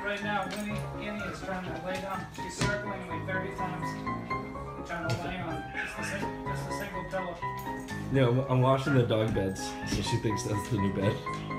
right now, Annie is trying to lay down. She's circling like 30 times, trying to lay on just a single pillow. No, I'm washing the dog beds, so she thinks that's the new bed.